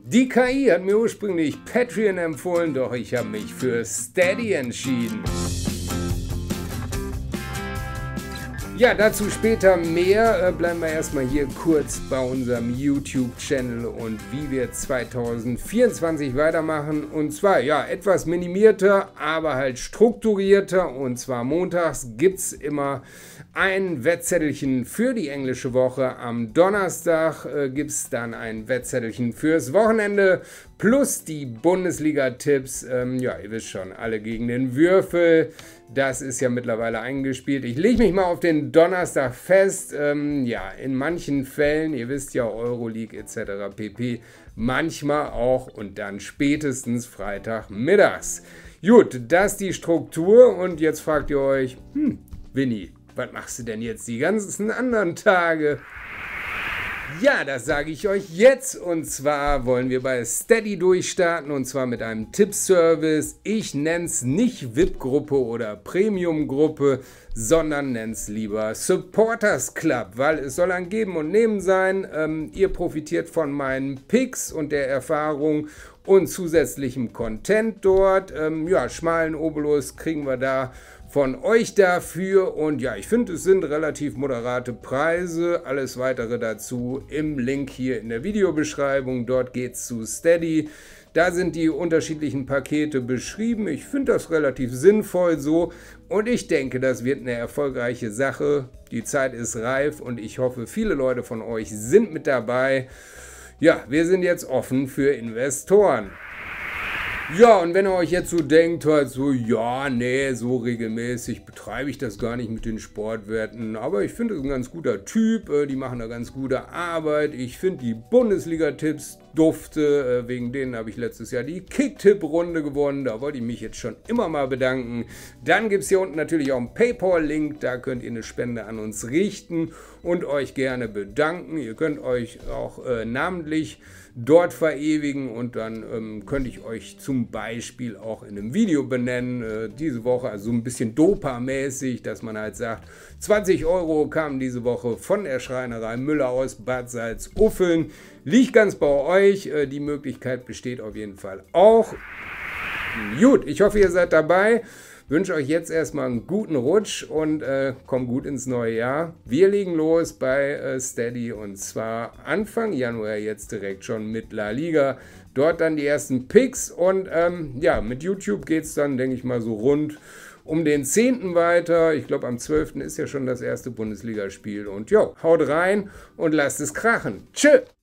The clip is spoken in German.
Die KI hat mir ursprünglich Patreon empfohlen, doch ich habe mich für Steady entschieden. Ja, dazu später mehr. Bleiben wir erstmal hier kurz bei unserem YouTube-Channel und wie wir 2024 weitermachen. Und zwar, ja, etwas minimierter, aber halt strukturierter. Und zwar montags gibt es immer ein Wettzettelchen für die englische Woche. Am Donnerstag gibt es dann ein Wettzettelchen fürs Wochenende plus die Bundesliga-Tipps. Ja, ihr wisst schon, alle gegen den Würfel. Das ist ja mittlerweile eingespielt. Ich lege mich mal auf den Donnerstag fest. Ja, in manchen Fällen, ihr wisst ja, Euroleague etc. pp. Manchmal auch und dann spätestens Freitagmittags. Gut, das ist die Struktur und jetzt fragt ihr euch, Winnie, was machst du denn jetzt die ganzen anderen Tage? Ja, das sage ich euch jetzt und zwar wollen wir bei Steady durchstarten und zwar mit einem Tippservice. Ich nenne es nicht VIP-Gruppe oder Premium-Gruppe, sondern nenne es lieber Supporters Club, weil es soll ein Geben und Nehmen sein. Ihr profitiert von meinen Picks und der Erfahrung und zusätzlichem Content dort. Ja, schmalen Obolus kriegen wir da von euch dafür und ja, ich finde, es sind relativ moderate Preise. Alles weitere dazu im Link hier in der Videobeschreibung. Dort geht es zu Steady. Da sind die unterschiedlichen Pakete beschrieben. Ich finde das relativ sinnvoll so und ich denke, das wird eine erfolgreiche Sache. Die Zeit ist reif und ich hoffe, viele Leute von euch sind mit dabei. Ja, wir sind jetzt offen für Investoren. Ja, und wenn ihr euch jetzt so denkt, halt so, ja, nee, so regelmäßig betreibe ich das gar nicht mit den Sportwetten, aber ich finde, es ist ein ganz guter Typ, die machen da ganz gute Arbeit, ich finde die Bundesliga-Tipps dufte, wegen denen habe ich letztes Jahr die Kick-Tipp-Runde gewonnen, da wollte ich mich jetzt schon immer mal bedanken. Dann gibt es hier unten natürlich auch einen PayPal-Link, da könnt ihr eine Spende an uns richten und euch gerne bedanken. Ihr könnt euch auch namentlich dort verewigen und dann könnte ich euch zum Beispiel auch in einem Video benennen, diese Woche, also ein bisschen Dopa-mäßig, dass man halt sagt, 20 € kamen diese Woche von der Schreinerei Müller aus Bad Salzuffeln, liegt ganz bei euch, die Möglichkeit besteht auf jeden Fall auch. Gut, ich hoffe, ihr seid dabei. Wünsche euch jetzt erstmal einen guten Rutsch und kommt gut ins neue Jahr. Wir legen los bei Steady und zwar Anfang Januar jetzt direkt schon mit La Liga. Dort dann die ersten Picks und ja, mit YouTube geht es dann, denke ich mal, so rund um den 10. weiter. Ich glaube, am 12. ist ja schon das erste Bundesligaspiel und jo, haut rein und lasst es krachen. Tschö!